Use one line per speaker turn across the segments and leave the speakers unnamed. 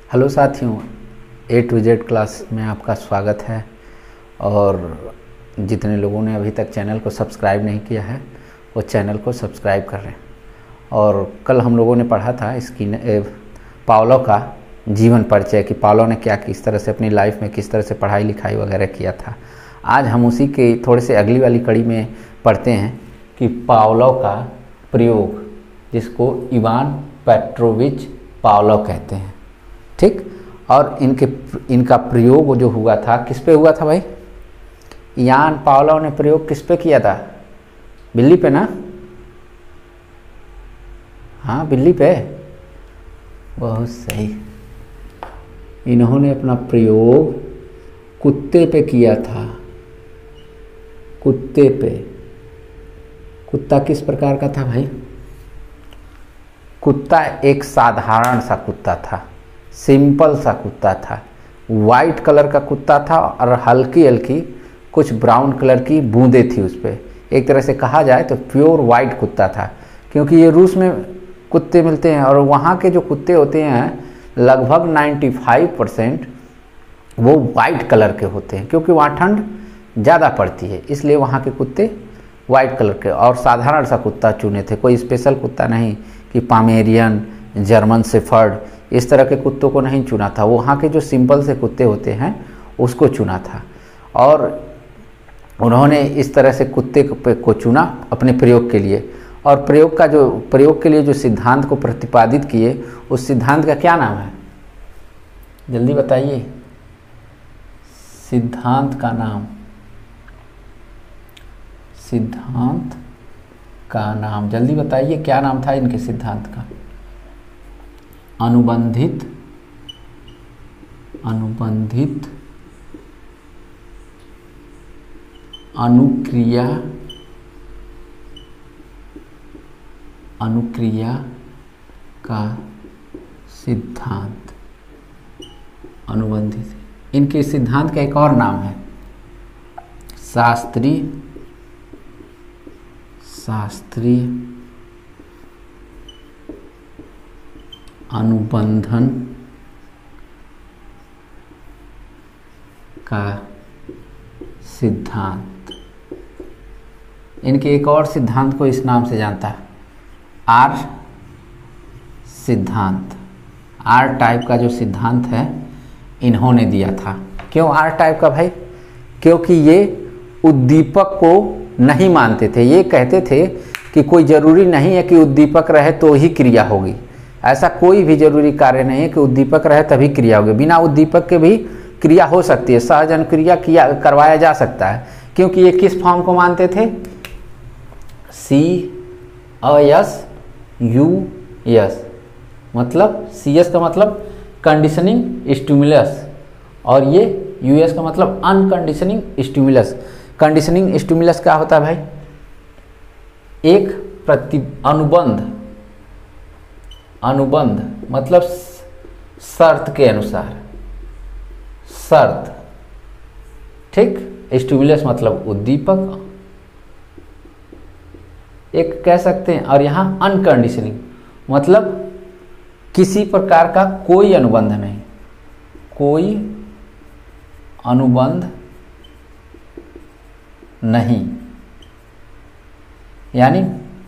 Hello साथियों, A to Z class में आपका स्वागत है। और जितने लोगों ने अभी तक चैनल को सब्सक्राइब नहीं किया है वो चैनल को सब्सक्राइब कर रहे हैं। और कल हम लोगों ने पढ़ा था इसकी पावलो का जीवन परिचय कि पावलो ने क्या किस तरह से अपनी लाइफ में किस तरह से पढ़ाई लिखाई वगैरह किया था। आज हम उसी के थोड़े से अगली वाली कड़ी में पढ़ते हैं कि पावलो का प्रयोग, जिसको इवान पेट्रोविच पावलो कहते हैं, ठीक। और इनका प्रयोग जो हुआ था किस पे हुआ था भाई? इवान पावलो ने प्रयोग किस पे किया था? बिल्ली पे ना? हाँ, बिल्ली पे। बहुत सही। इन्होंने अपना प्रयोग कुत्ते पे किया था। कुत्ते पे। कुत्ता किस प्रकार का था भाई? कुत्ता एक साधारण सा कुत्ता था, सिंपल सा कुत्ता था। वाइट कलर का कुत्ता था और हल्की हल्की कुछ ब्राउन कलर की बूंदें थी उस पर। एक तरह से कहा जाए तो प्योर वाइट कुत्ता था, क्योंकि ये रूस में कुत्ते मिलते हैं और वहाँ के जो कुत्ते होते हैं लगभग 95% वो वाइट कलर के होते हैं, क्योंकि वहाँ ठंड ज़्यादा पड़ती है, इसलिए वहाँ के कुत्ते वाइट कलर के और साधारण सा कुत्ता चुने थे। कोई स्पेशल कुत्ता नहीं कि पामेरियन, जर्मन शेफर्ड, इस तरह के कुत्तों को नहीं चुना था। वहाँ के जो सिंपल से कुत्ते होते हैं उसको चुना था। और उन्होंने इस तरह से कुत्ते को चुना अपने प्रयोग के लिए। और प्रयोग के लिए जो सिद्धांत को प्रतिपादित किए, उस सिद्धांत का क्या नाम है? जल्दी बताइए। सिद्धांत का नाम, सिद्धांत का नाम जल्दी बताइए, क्या नाम था इनके सिद्धांत का? अनुबंधित अनुक्रिया का सिद्धांत। अनुबंधित, इनके सिद्धांत का एक और नाम है शास्त्रीय अनुबंधन का सिद्धांत। इनके एक और सिद्धांत को इस नाम से जानता है, आर सिद्धांत। आर टाइप का जो सिद्धांत है इन्होंने दिया था। क्यों आर टाइप का भाई? क्योंकि ये उद्दीपक को नहीं मानते थे। ये कहते थे कि कोई ज़रूरी नहीं है कि उद्दीपक रहे तो ही क्रिया होगी। ऐसा कोई भी जरूरी कार्य नहीं है कि उद्दीपक रहे तभी क्रिया होगी। बिना उद्दीपक के भी क्रिया हो सकती है, सहज अनुक्रिया करवाया जा सकता है। क्योंकि ये किस फॉर्म को मानते थे? CSUS, मतलब CS का मतलब कंडीशनिंग स्टिमुलस और ये US का मतलब अनकंडीशनिंग स्टिमुलस। कंडीशनिंग स्टिमुलस क्या होता है भाई? एक अनुबंध मतलब शर्त के अनुसार, शर्त, ठीक। स्टिमुलस मतलब उद्दीपक एक कह सकते हैं। और यहाँ अनकंडीशनिंग मतलब किसी प्रकार का कोई अनुबंध नहीं, कोई अनुबंध नहीं, यानी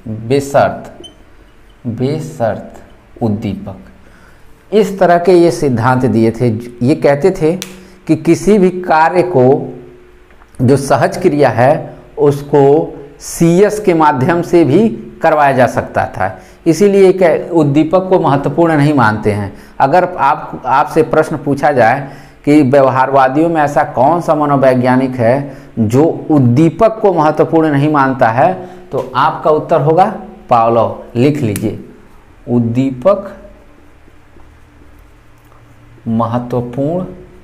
बेशर्त उद्दीपक। इस तरह के ये सिद्धांत दिए थे। ये कहते थे कि किसी भी कार्य को जो सहज क्रिया है उसको CS के माध्यम से भी करवाया जा सकता था। इसीलिए उद्दीपक को महत्वपूर्ण नहीं मानते हैं। अगर आपसे प्रश्न पूछा जाए कि व्यवहारवादियों में ऐसा कौन सा मनोवैज्ञानिक है जो उद्दीपक को महत्वपूर्ण नहीं मानता है, तो आपका उत्तर होगा पावलो। लिख लीजिए, उद्दीपक महत्वपूर्ण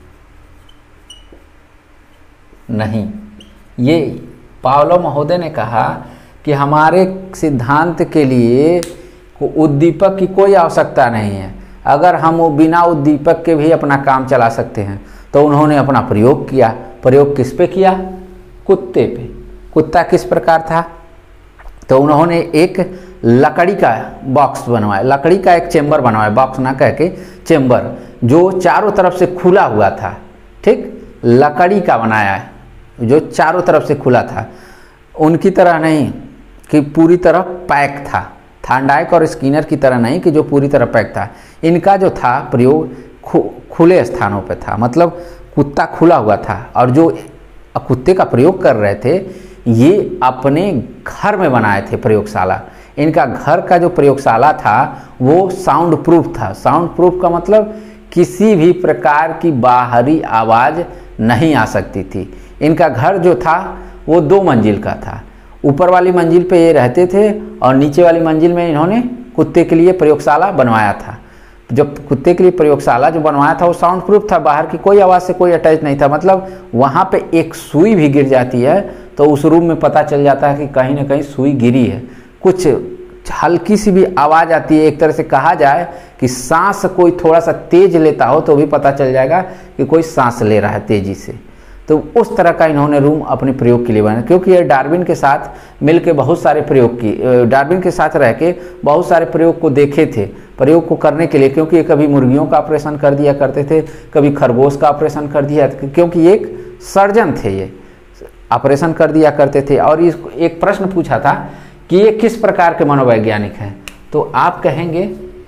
नहीं। ये पावलो महोदय ने कहा कि हमारे सिद्धांत के लिए उद्दीपक की कोई आवश्यकता नहीं है। अगर हम वो बिना उद्दीपक के भी अपना काम चला सकते हैं। तो उन्होंने अपना प्रयोग किया। प्रयोग किस पे किया? कुत्ते पे। कुत्ता किस प्रकार था? तो उन्होंने एक लकड़ी का बॉक्स बनवाया, लकड़ी का एक चेम्बर बनवाया, बॉक्स ना कह के चेम्बर, जो चारों तरफ से खुला हुआ था। ठीक, लकड़ी का बनाया है जो चारों तरफ से खुला था, उनकी तरह नहीं कि पूरी तरह पैक था, थांडाइक और स्किनर की तरह नहीं कि जो पूरी तरह पैक था। इनका जो था प्रयोग खुले स्थानों पे था, मतलब कुत्ता खुला हुआ था, और जो कुत्ते का प्रयोग कर रहे थे ये अपने घर में बनाए थे प्रयोगशाला। इनका घर का जो प्रयोगशाला था वो साउंड प्रूफ था। साउंड प्रूफ का मतलब किसी भी प्रकार की बाहरी आवाज़ नहीं आ सकती थी। इनका घर जो था वो 2 मंजिल का था। ऊपर वाली मंजिल पे ये रहते थे और नीचे वाली मंजिल में इन्होंने कुत्ते के लिए प्रयोगशाला बनवाया था। जब कुत्ते के लिए प्रयोगशाला जो बनवाया था वो साउंड प्रूफ था, बाहर की कोई आवाज़ से कोई अटैच नहीं था। मतलब वहाँ पे एक सुई भी गिर जाती है तो उस रूम में पता चल जाता है कि कहीं ना कहीं सुई गिरी है। कुछ हल्की सी भी आवाज़ आती है, एक तरह से कहा जाए कि सांस कोई थोड़ा सा तेज लेता हो तो भी पता चल जाएगा कि कोई सांस ले रहा है तेजी से। तो उस तरह का इन्होंने रूम अपने प्रयोग के लिए बनाया, क्योंकि ये डार्विन के साथ मिल के बहुत सारे प्रयोग की, डार्विन के साथ रह के बहुत सारे प्रयोग को देखे थे, प्रयोग को करने के लिए। क्योंकि ये कभी मुर्गियों का ऑपरेशन कर दिया करते थे, कभी खरगोश का ऑपरेशन कर दिया, क्योंकि एक सर्जन थे, ये ऑपरेशन कर दिया करते थे। और इस एक प्रश्न पूछा था कि ये किस प्रकार के मनोवैज्ञानिक हैं, तो आप कहेंगे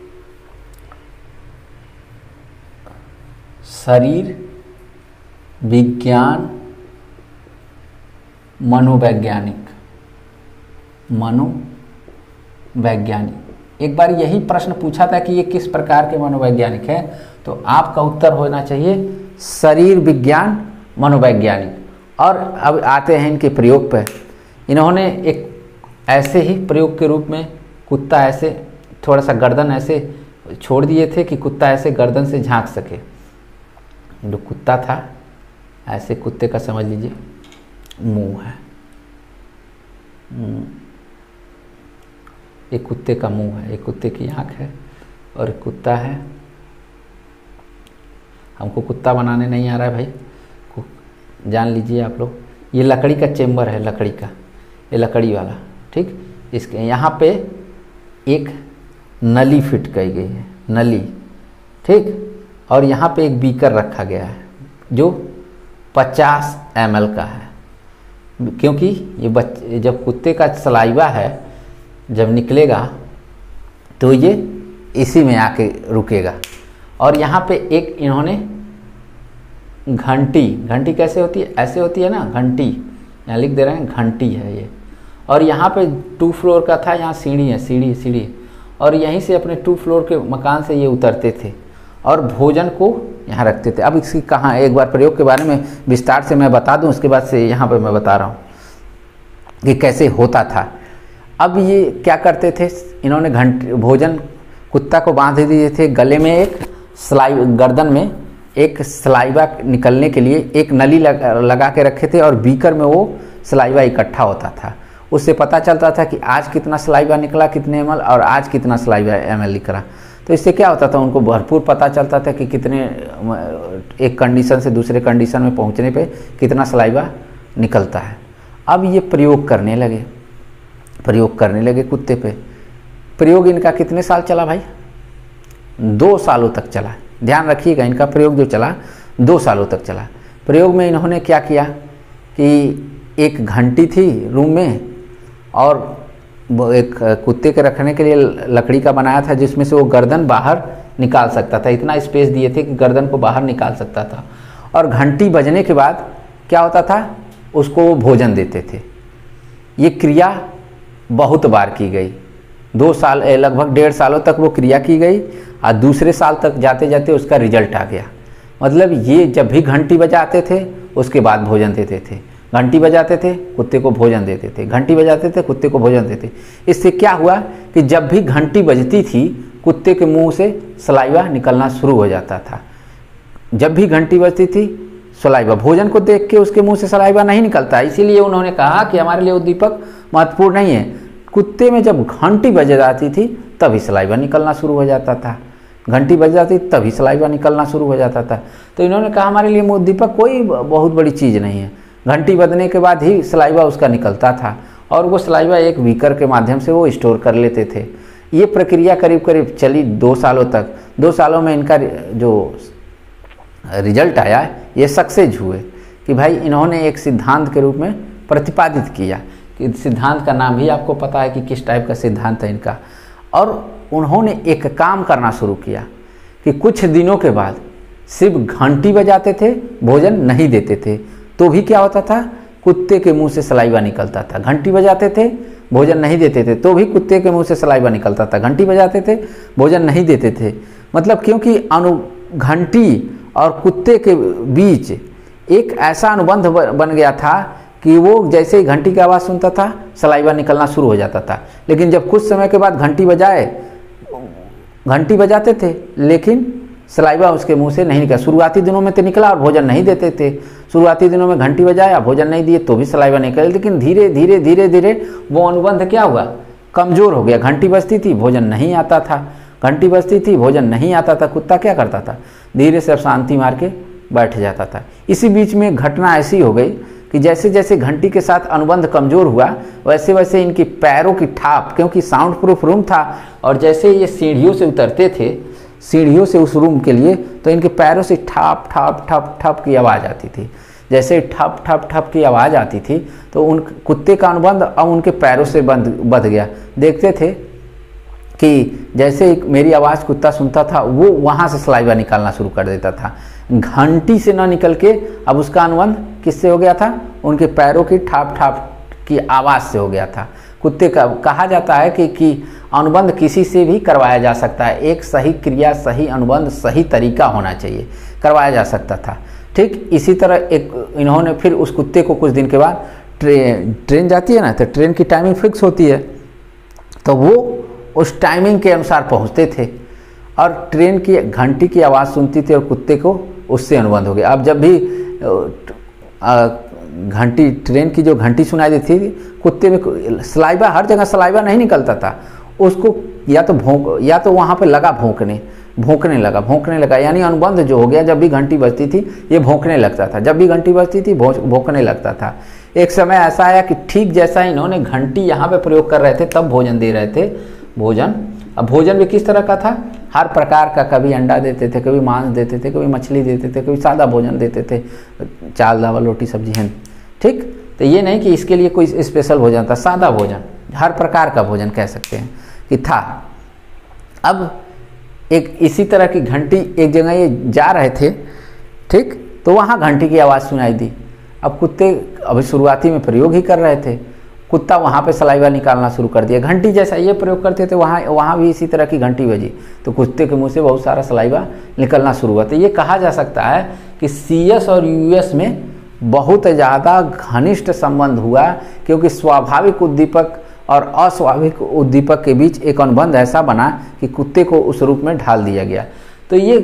शरीर विज्ञान मनोवैज्ञानिक। एक बार यही प्रश्न पूछा था कि ये किस प्रकार के मनोवैज्ञानिक हैं, तो आपका उत्तर होना चाहिए शरीर विज्ञान मनोवैज्ञानिक। और अब आते हैं इनके प्रयोग पर। इन्होंने एक ऐसे ही प्रयोग के रूप में कुत्ता ऐसे थोड़ा सा गर्दन ऐसे छोड़ दिए थे कि कुत्ता ऐसे गर्दन से झांक सके। जो कुत्ता था ऐसे, कुत्ते का समझ लीजिए मुंह है, एक कुत्ते का मुंह है, एक कुत्ते की आंख है और एक कुत्ता है। हमको कुत्ता बनाने नहीं आ रहा है भाई, जान लीजिए आप लोग। ये लकड़ी का चेम्बर है, लकड़ी का, ये लकड़ी वाला। ठीक, इसके यहाँ पे एक नली फिट की गई है, नली। ठीक, और यहाँ पे एक बीकर रखा गया है जो 50 ml का है, क्योंकि ये जब कुत्ते का सलाइवा है जब निकलेगा तो ये इसी में आके रुकेगा। और यहाँ पे एक इन्होंने घंटी कैसे होती है, ऐसे होती है ना घंटी, यहाँ लिख दे रहे हैं घंटी है ये। और यहाँ पे 2 फ्लोर का था, यहाँ सीढ़ी है, सीढ़ी, और यहीं से अपने 2 फ्लोर के मकान से ये उतरते थे और भोजन को यहाँ रखते थे। अब इसकी कहाँ, एक बार प्रयोग के बारे में विस्तार से मैं बता दूं, उसके बाद से यहाँ पर मैं बता रहा हूँ कि कैसे होता था। अब ये क्या करते थे, इन्होंने भोजन कुत्ता को बांध दिए थे गले में, एक गर्दन में एक सलाइवा निकलने के लिए एक नली लगा के रखे थे, और बीकर में वो सलाइवा इकट्ठा होता था। उससे पता चलता था कि आज कितना सलाइवा निकला, कितने ml, और आज कितना सलाइवा ml निकला। तो इससे क्या होता था, उनको भरपूर पता चलता था कि कितने, एक कंडीशन से दूसरे कंडीशन में पहुंचने पे कितना सलाइवा निकलता है। अब ये प्रयोग करने लगे कुत्ते पे। प्रयोग इनका कितने साल चला भाई? 2 सालों तक चला। ध्यान रखिएगा, इनका प्रयोग जो चला 2 सालों तक चला। प्रयोग में इन्होंने क्या किया कि एक घंटी थी रूम में, और एक कुत्ते के रखने के लिए लकड़ी का बनाया था जिसमें से वो गर्दन बाहर निकाल सकता था। इतना स्पेस दिए थे कि गर्दन को बाहर निकाल सकता था। और घंटी बजने के बाद क्या होता था, उसको वो भोजन देते थे। ये क्रिया बहुत बार की गई, 2 साल, लगभग 1.5 सालों तक वो क्रिया की गई, और दूसरे साल तक जाते जाते उसका रिजल्ट आ गया। मतलब ये जब भी घंटी बजाते थे उसके बाद भोजन देते थे, घंटी बजाते थे कुत्ते को भोजन देते थे, घंटी बजाते थे कुत्ते को भोजन देते। इससे क्या हुआ कि जब भी घंटी बजती थी कुत्ते के मुंह से सलाइवा निकलना शुरू हो जाता था। जब भी घंटी बजती थी सलाइवा, भोजन को देख के उसके मुंह से सलाइवा नहीं निकलता। इसीलिए उन्होंने कहा कि हमारे लिए उद्दीपक महत्वपूर्ण नहीं है। कुत्ते में जब घंटी बज जाती थी तभी सलाइवा निकलना शुरू हो जाता था, घंटी बज जाती तभी सलाइवा निकलना शुरू हो जाता था। तो इन्होंने कहा हमारे लिए उद्दीपक कोई बहुत बड़ी चीज़ नहीं है, घंटी बजने के बाद ही सलाइवा उसका निकलता था। और वो सलाइवा एक बीकर के माध्यम से वो स्टोर कर लेते थे। ये प्रक्रिया करीब करीब चली 2 सालों तक। 2 सालों में इनका जो रिजल्ट आया ये सक्सेस हुए कि भाई इन्होंने एक सिद्धांत के रूप में प्रतिपादित किया कि सिद्धांत का नाम भी आपको पता है कि किस टाइप का सिद्धांत है इनका। और उन्होंने एक काम करना शुरू किया कि कुछ दिनों के बाद सिर्फ घंटी बजाते थे, भोजन नहीं देते थे, तो भी क्या होता था, कुत्ते के मुंह से सलाइवा निकलता था। घंटी बजाते थे, भोजन नहीं देते थे, तो भी कुत्ते के मुंह से सलाइवा निकलता था। घंटी बजाते थे, भोजन नहीं देते थे, मतलब क्योंकि घंटी और कुत्ते के बीच एक ऐसा अनुबंध बन गया था कि वो जैसे ही घंटी की आवाज़ सुनता था सलाइवा निकलना शुरू हो जाता था। लेकिन जब कुछ समय के बाद घंटी बजाते थे लेकिन सलाइवा उसके मुंह से नहीं निकला। शुरुआती दिनों में तो निकला और भोजन नहीं देते थे। शुरुआती दिनों में घंटी बजाया, भोजन नहीं दिए तो भी सलाइवा निकला, लेकिन धीरे धीरे धीरे धीरे वो अनुबंध क्या हुआ, कमज़ोर हो गया। घंटी बजती थी, भोजन नहीं आता था, घंटी बजती थी, भोजन नहीं आता था। कुत्ता क्या करता था, धीरे से अब शांति मार के बैठ जाता था। इसी बीच में घटना ऐसी हो गई कि जैसे जैसे घंटी के साथ अनुबंध कमज़ोर हुआ वैसे वैसे इनकी पैरों की ठाप, क्योंकि साउंड प्रूफ रूम था और जैसे ये सीढ़ियों से उतरते थे, सीढ़ियों से उस रूम के लिए, तो इनके पैरों से ठप ठप ठप ठप की आवाज़ आती थी। जैसे ठप ठप ठप की आवाज़ आती थी तो उन कुत्ते का अनुबंध अब उनके पैरों से बंध गया। देखते थे कि जैसे मेरी आवाज़ कुत्ता सुनता था वो वहाँ से सलाइवा निकालना शुरू कर देता था। घंटी से ना निकल के अब उसका अनुबंध किससे हो गया था, उनके पैरों की ठाप ठाप की आवाज़ से हो गया था। कुत्ते का कहा जाता है कि अनुबंध किसी से भी करवाया जा सकता है। एक सही क्रिया, सही अनुबंध, सही तरीका होना चाहिए, करवाया जा सकता था। ठीक इसी तरह एक इन्होंने फिर उस कुत्ते को कुछ दिन के बाद ट्रेन जाती है ना, तो ट्रेन की टाइमिंग फिक्स होती है, तो वो उस टाइमिंग के अनुसार पहुंचते थे और ट्रेन की घंटी की आवाज़ सुनती थी और कुत्ते को उससे अनुबंध हो गया। अब जब भी घंटी, ट्रेन की जो घंटी सुनाई देती थी, कुत्ते में सलाइवा, हर जगह सलाइवा नहीं निकलता था, उसको या तो वहाँ पे लगा भौंकने लगा, यानी अनुबंध जो हो गया। जब भी घंटी बजती थी ये भौंकने लगता था, जब भी घंटी बजती थी भौंकने लगता था। एक समय ऐसा आया कि ठीक जैसा इन्होंने घंटी यहाँ पे प्रयोग कर रहे थे तब भोजन दे रहे थे। अब भोजन भी किस तरह का था, हर प्रकार का, कभी अंडा देते थे, कभी मांस देते थे, कभी मछली देते थे, कभी सादा भोजन देते थे, चावल दावल रोटी सब्जी है। ठीक, तो ये नहीं कि इसके लिए कोई स्पेशल भोजन था, सादा भोजन, हर प्रकार का भोजन कह सकते हैं कि था। अब एक इसी तरह की घंटी, एक जगह ये जा रहे थे, ठीक, तो वहाँ घंटी की आवाज़ सुनाई दी। अब कुत्ते अभी शुरुआती में प्रयोग ही कर रहे थे, कुत्ता वहाँ पे सलाइवा निकालना शुरू कर दिया। घंटी जैसा ये प्रयोग करते थे वहाँ भी इसी तरह की घंटी बजी तो कुत्ते के मुंह से बहुत सारा सलाइवा निकलना शुरू हुआ। तो ये कहा जा सकता है कि CS और US में बहुत ज़्यादा घनिष्ठ संबंध हुआ, क्योंकि स्वाभाविक उद्दीपक और अस्वाभाविक उद्दीपक के बीच एक अनुबंध ऐसा बना कि कुत्ते को उस रूप में ढाल दिया गया। तो ये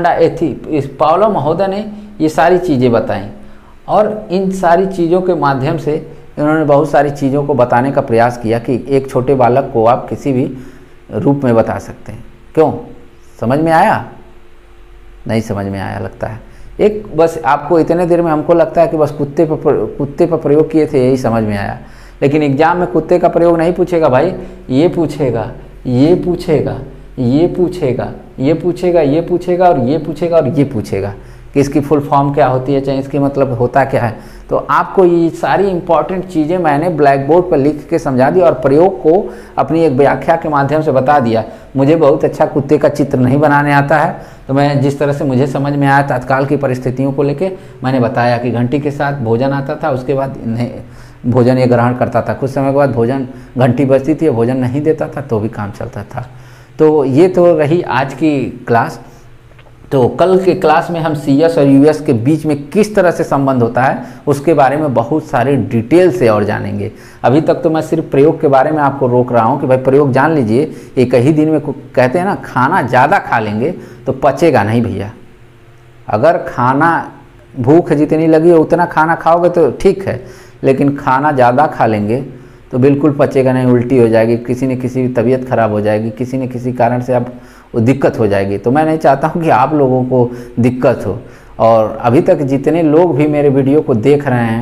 पाओलो महोदय ने ये सारी चीज़ें बताई और इन सारी चीज़ों के माध्यम से इन्होंने बहुत सारी चीज़ों को बताने का प्रयास किया कि एक छोटे बालक को आप किसी भी रूप में बता सकते हैं। क्यों, समझ में आया? नहीं समझ में आया लगता है। एक बस आपको इतने देर में हमको लगता है कि बस कुत्ते पर प्रयोग किए थे, यही समझ में आया। लेकिन एग्जाम में कुत्ते का प्रयोग नहीं पूछेगा भाई, ये पूछेगा, ये पूछेगा, ये पूछेगा, ये पूछेगा, ये पूछेगा और ये पूछेगा और ये पूछेगा कि इसकी फुल फॉर्म क्या होती है, चाहे इसकी मतलब होता क्या है। तो आपको ये सारी इंपॉर्टेंट चीज़ें मैंने ब्लैक बोर्ड पर लिख के समझा दी और प्रयोग को अपनी एक व्याख्या के माध्यम से बता दिया। मुझे बहुत अच्छा कुत्ते का चित्र नहीं बनाने आता है, तो मैं जिस तरह से मुझे समझ में आया तत्काल की परिस्थितियों को लेके मैंने बताया कि घंटी के साथ भोजन आता था, उसके बाद भोजन ये ग्रहण करता था, कुछ समय के बाद भोजन, घंटी बजती थी, भोजन नहीं देता था तो भी काम चलता था। तो ये तो रही आज की क्लास। तो कल के क्लास में हम CS और US के बीच में किस तरह से संबंध होता है उसके बारे में बहुत सारे डिटेल से और जानेंगे। अभी तक तो मैं सिर्फ प्रयोग के बारे में आपको रोक रहा हूँ कि भाई प्रयोग जान लीजिए। एक ही दिन में कहते हैं ना, खाना ज़्यादा खा लेंगे तो पचेगा नहीं भैया। अगर खाना भूख जितनी लगी हो उतना खाना खाओगे तो ठीक है, लेकिन खाना ज़्यादा खा लेंगे तो बिल्कुल पचेगा नहीं, उल्टी हो जाएगी, किसी न किसी तबीयत खराब हो जाएगी, किसी न किसी कारण से आप वो दिक्कत हो जाएगी। तो मैं नहीं चाहता हूँ कि आप लोगों को दिक्कत हो। और अभी तक जितने लोग भी मेरे वीडियो को देख रहे हैं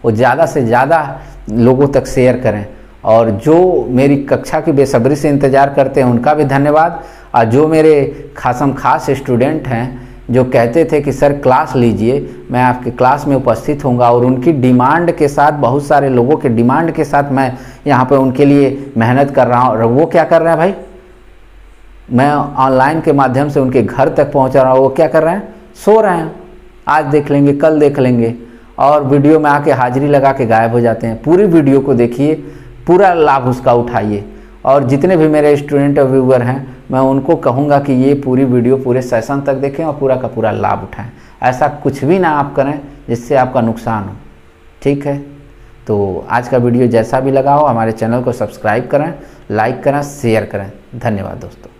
वो ज़्यादा से ज़्यादा लोगों तक शेयर करें। और जो मेरी कक्षा की बेसब्री से इंतज़ार करते हैं उनका भी धन्यवाद। और जो मेरे खासम खास स्टूडेंट हैं जो कहते थे कि सर क्लास लीजिए, मैं आपके क्लास में उपस्थित होऊंगा, और उनकी डिमांड के साथ, बहुत सारे लोगों के डिमांड के साथ मैं यहाँ पे उनके लिए मेहनत कर रहा हूँ। और वो क्या कर रहे हैं भाई, मैं ऑनलाइन के माध्यम से उनके घर तक पहुँचा रहा हूँ। वो क्या कर रहे हैं, सो रहे हैं, आज देख लेंगे, कल देख लेंगे, और वीडियो में आके हाजिरी लगा के गायब हो जाते हैं। पूरी वीडियो को देखिए, पूरा लाभ उसका उठाइए। और जितने भी मेरे स्टूडेंट और व्यूअर हैं, मैं उनको कहूँगा कि ये पूरी वीडियो पूरे सेशन तक देखें और पूरा का पूरा लाभ उठाएं। ऐसा कुछ भी ना आप करें जिससे आपका नुकसान हो। ठीक है, तो आज का वीडियो जैसा भी लगा हो, हमारे चैनल को सब्सक्राइब करें, लाइक करें, शेयर करें। धन्यवाद दोस्तों।